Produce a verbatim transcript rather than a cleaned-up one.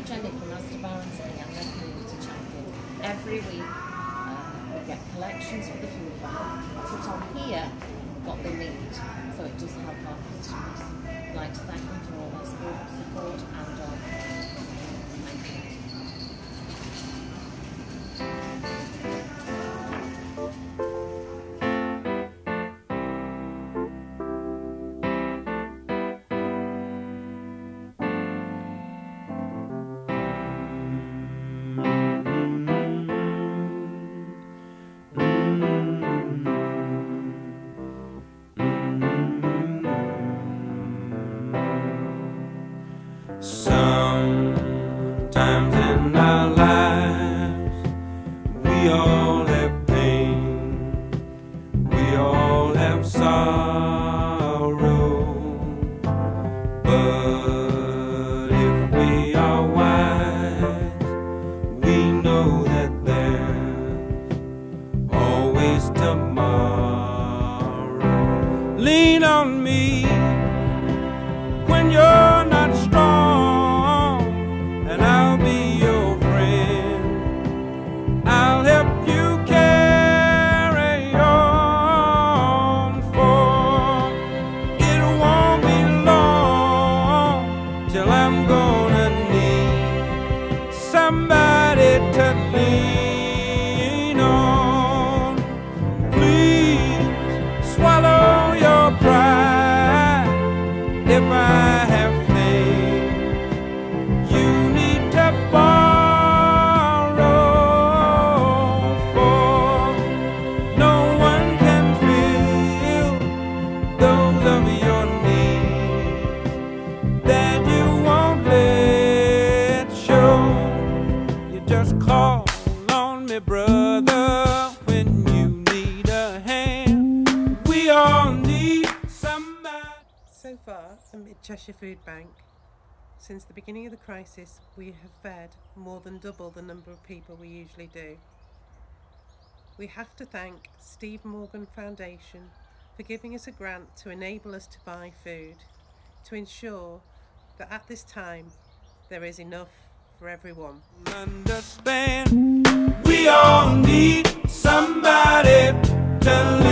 Jenny from Asda Barons and their community champion. Every week uh, we get collections for the food bank, put on here what they need, so it does help our customers. I'd like to thank them for all their support, support and uh, thank you. Sometimes in our lives we all have pain, we all have sorrow, but if we are wise, we know that there's always tomorrow. Lean on me when you're not strong, and I'll be your friend. I'll help you carry on, for it won't be long till I'm gonna need somebody to lean on. Please swallow your pride if I have things you need to borrow, for no one can fill those of your needs that you won't let show. You just call on me, brother, when you need a hand. We all need somebody. So far, at Mid Cheshire Foodbank, since the beginning of the crisis, we have fed more than double the number of people we usually do. We have to thank Steve Morgan Foundation for giving us a grant to enable us to buy food, to ensure that at this time there is enough for everyone. Understand, we all need somebody to